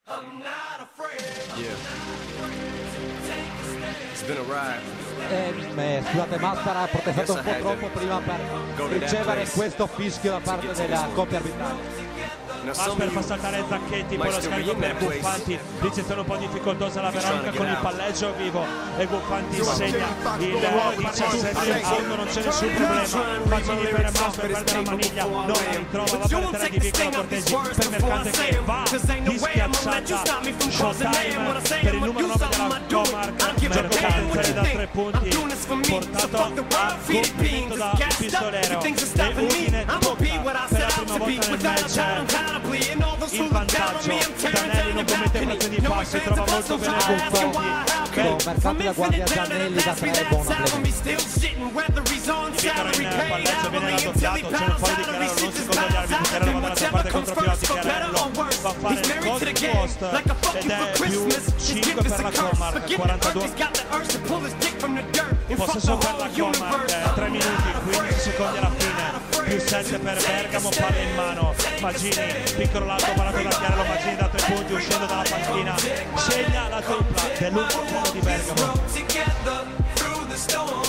Yeah. It's been a ride. Scusate, Massara ha protestato un po' troppo prima per ricevere questo fischio da parte della coppia arbitrale. Asper fa saltare Zacchetti, poi lo scarico per Buffanti, ricezione un po' difficoltosa la Veronica con il palleggio vivo e Buffanti segna il 17 non c'è nessun problema. Maggini per Masper, perde la maniglia, non la ritrova, va per terra di Vicola Cortesi per Mercante che va di schiacciata. Showtime per il numero 9 della Comarca, Mercante da 3 punti portato a compimento da Pistolero e Udine tocca per la prima volta nel match il vantaggio. Danelli non commette frazioni di fallo, si trova molto bene Buffanti. Mercante la guardia Zanelli da 3, buona Piccaro in palleggio, viene raddoppiato, c'è un fallo di Chiarello, non secondo gli arbitri. Chiarello va dall'altra parte contro Piotti, Chiarello va a fare il post ed è più 5 per la Comarca, 42 possesso per la Comarca, 3 minuti, 15 secondi alla fine, più 7 per Bergamo, palla in mano, Maggini, piccolo l'alto parato da Chiarello, Maggini da 3 punti uscendo dalla panchina, segna la tripla dell'ultimo di Bergamo.